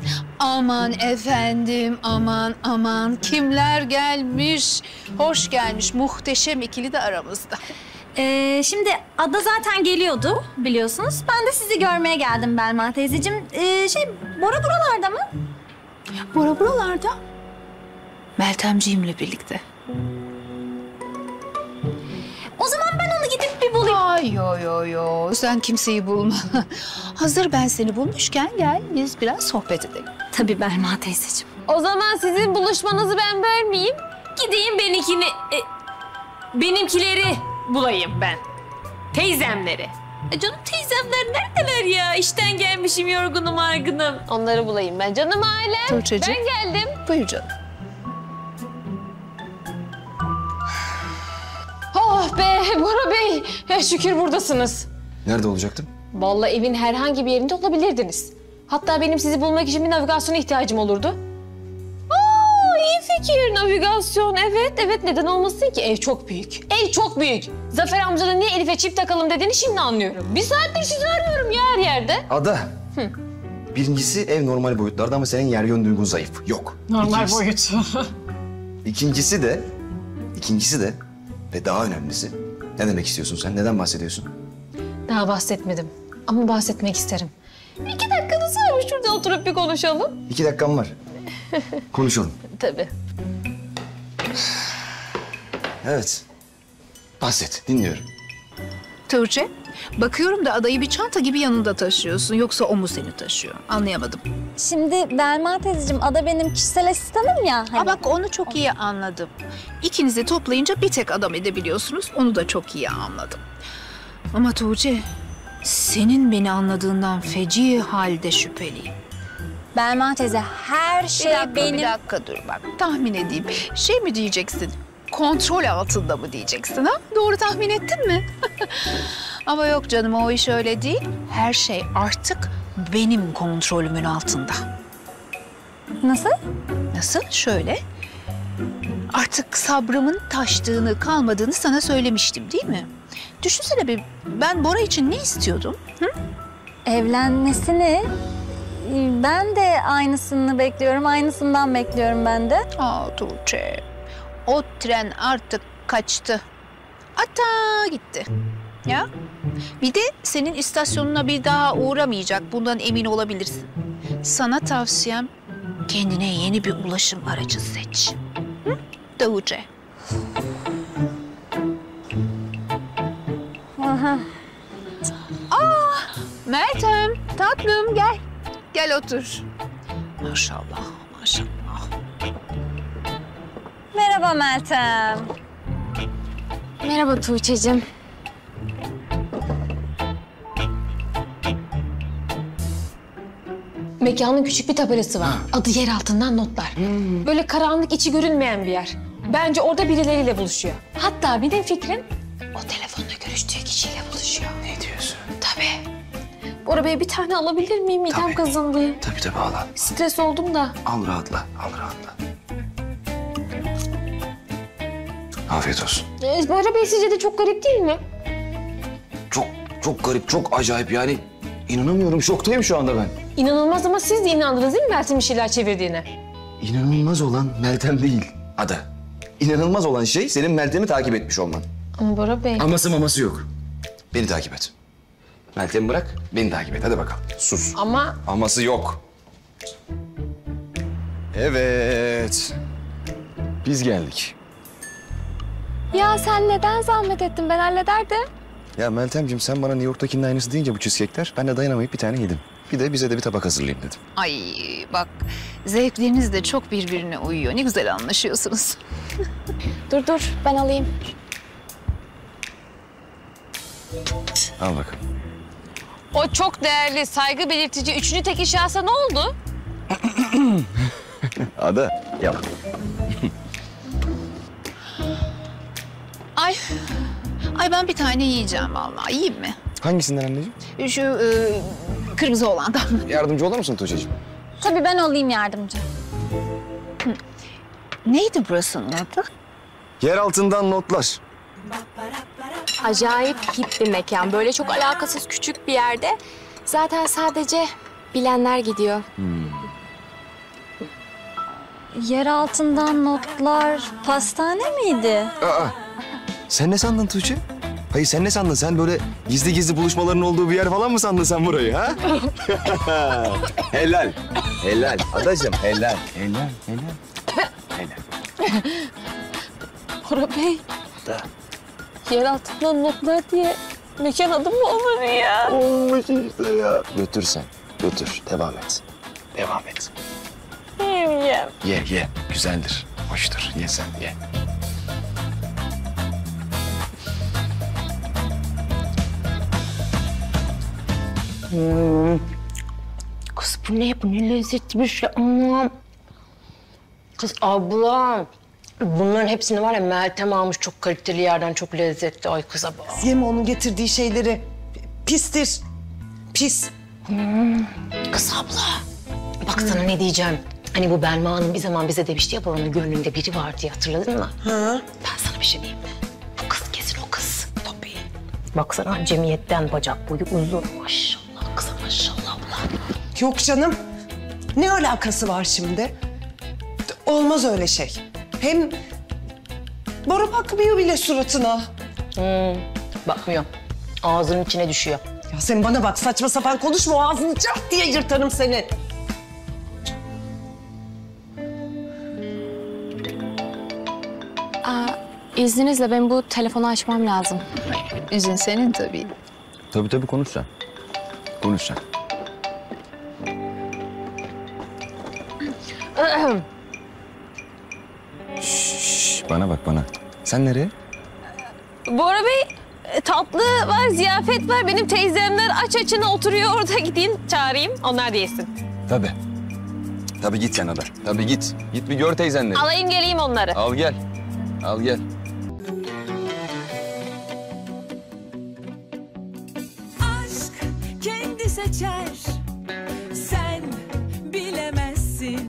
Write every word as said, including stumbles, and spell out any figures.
Aman efendim, aman aman kimler gelmiş. Hoş gelmiş, muhteşem ikili de aramızda. Ee, şimdi Ada zaten geliyordu biliyorsunuz. Ben de sizi görmeye geldim Belma teyzeciğim. Ee, şey, Bora buralarda mı? Bora buralarda. Meltemciğimle birlikte. O zaman ben onu gidip bir bulayım. Ay yo yo yo, sen kimseyi bulma. Hazır ben seni bulmuşken gel biz biraz sohbet edelim. Tabii Belma teyzeciğim. O zaman sizin buluşmanızı ben bölmeyeyim. Gideyim benimkini... E, benimkileri bulayım ben. Teyzemleri. E canım teyzemler neredeler ya? İşten gelmişim yorgunum argınım. Onları bulayım ben. Canım ailem. Tuğçe'cim. Ben geldim. Buyur canım. Oh be Bora Bey. Ya şükür buradasınız. Nerede olacaktım? Vallahi evin herhangi bir yerinde olabilirdiniz. Hatta benim sizi bulmak için bir navigasyona ihtiyacım olurdu. Aa, iyi fikir navigasyon. Evet, evet neden olmasın ki? Ev çok büyük. Ev çok büyük. Zafer amca da niye Elif'e çift takalım dediğini şimdi anlıyorum. Bir saattir sizi arıyorum ya her yerde. Ada. Hı. Birincisi ev normal boyutlarda ama senin yer yön duygun zayıf. Yok. Normal İkincisi, boyut. İkincisi de, ikincisi de ve daha önemlisi. Ne demek istiyorsun sen? Neden bahsediyorsun? Daha bahsetmedim ama bahsetmek isterim. İki dakikanız var mı? Şurada oturup bir konuşalım. İki dakikam var. Konuşalım. Tabii. Evet. Bahset, dinliyorum. Tuğçe, bakıyorum da adayı bir çanta gibi yanında taşıyorsun. Yoksa o mu seni taşıyor? Anlayamadım. Şimdi Belma teyzeciğim, Ada benim kişisel asistanım ya. Hani... Ha bak onu çok iyi anladım. İkinizi toplayınca bir tek adam edebiliyorsunuz. Onu da çok iyi anladım. Ama Tuğçe, senin beni anladığından feci halde şüpheliyim. Belma teyze, her şey Bir dakika, benim... bir dakika dur bak. Tahmin edeyim. Şey mi diyeceksin? Kontrol altında mı diyeceksin ha? Doğru tahmin ettin mi? Ama yok canım, o iş öyle değil. Her şey artık benim kontrolümün altında. Nasıl? Nasıl? Şöyle. Artık sabrımın taştığını, kalmadığını sana söylemiştim değil mi? Düşünsene bir, ben Bora için ne istiyordum? Hı? Evlenmesini... Ben de aynısını bekliyorum, aynısından bekliyorum ben de. Aa Tuğçe, o tren artık kaçtı. Hatta gitti. Ya, bir de senin istasyonuna bir daha uğramayacak, bundan emin olabilirsin. Sana tavsiyem kendine yeni bir ulaşım aracı seç. Hı? Tuğçe. Aha. Aa, Meltem, tatlım gel. Gel otur. Maşallah, maşallah. Merhaba Meltem. Merhaba Tuğçe'cim. Mekanın küçük bir tabelası var. Adı yer altından notlar. Hmm. Böyle karanlık, içi görünmeyen bir yer. Bence orada birileriyle buluşuyor. Hatta benim fikrim o telefonda görüştüğü kişiyle buluşuyor. Ne diyorsun? Tabii. Bora Bey bir tane alabilir miyim? Midem Tabii. kazındı. Tabii tabii al al. Stres oldum da. Al rahatla, al rahatla. Afiyet olsun. Ee, Bora Bey sizce de çok garip değil mi? Çok, çok garip, çok acayip yani. İnanamıyorum, şoktayım şu anda ben. İnanılmaz ama siz de inandınız değil mi Meltem'in bir şeyler çevirdiğine? İnanılmaz olan Meltem değil, Ada. İnanılmaz olan şey senin Meltem'i takip etmiş olman. Ama Bora Bey... Aması maması yok. Beni takip et. Meltem'i bırak, beni takip et. Hadi bakalım. Sus. Ama... Aması yok. Evet. Biz geldik. Ya sen neden zahmet ettin? Ben hallederdim. Ya Meltemciğim sen bana New York'takinin aynısı deyince bu cheesecake'ler, ben de dayanamayıp bir tane yedim. Bir de bize de bir tabak hazırlayayım dedim. Ay bak, zevkleriniz de çok birbirine uyuyor. Ne güzel anlaşıyorsunuz. Dur dur, ben alayım. Al bakalım. O çok değerli, saygı belirtici üçüncü tek şahsa ne oldu? Ada, yap. Ay, ay ben bir tane yiyeceğim vallahi. Yiyeyim mi? Hangisinden anneciğim? Şu e, kırmızı olandan. Yardımcı olur musun Tuğçe'cim? Tabii ben olayım yardımcı. Neydi burasının adı? Yer altından notlar. Acayip hip bir mekan. Böyle çok alakasız küçük bir yerde. Zaten sadece bilenler gidiyor. yer altından notlar pastane miydi? Aa, sen ne sandın Tuğçe? Hayır sen ne sandın? Sen böyle gizli gizli buluşmaların olduğu bir yer falan mı sandın sen burayı ha? Helal. Helal. Adacığım helal. Helal. Helal. Helal. Bora Bey. Da. Yer altından notlar diye mekan adı mı olur ya? Olmuş işte ya. Götür sen. Götür. Devam et. Devam et. Yemeyeceğim. Ye ye. Güzeldir. Hoştur. Ye sen ye. Kız bu ne? Bu ne lezzetli bir şey. Aman. Kız ablam. Bunların hepsini var ya Meltem almış çok kaliteli yerden, çok lezzetli. Ay kıza bak. Yeme onun getirdiği şeyleri. Pistir. Pis. Kız abla. Bak sana ne diyeceğim. Hani bu Belma Hanım bir zaman bize demişti ya buranın gönlünde biri var diye hatırladın mı? Ha? Ben sana bir şey diyeyim mi? Bu kız kesin o kız. Tabii. Baksana cemiyetten bacak boyu uzun. Maşallah kıza maşallah abla. Yok canım. Ne alakası var şimdi? Olmaz öyle şey. Hem Bora bakmıyor bile suratına. Bakmıyor. Ağzının içine düşüyor. Ya sen bana bak saçma sapan konuşma o ağzını çat diye yırtarım seni. Aa, izninizle ben bu telefonu açmam lazım. İzin senin tabii. Tabii tabii konuş sen. Konuş sen. Şşş, bana bak bana. Sen nereye? Bora Bey tatlı var, ziyafet var. Benim teyzemler aç açına oturuyor orada gideyim çağırayım. Onlar da yesin. Tabii. Tabii git sen Ada. Tabii git. Git bir gör teyzenleri. Alayım geleyim onları. Al gel. Al gel. aşk kendi seçer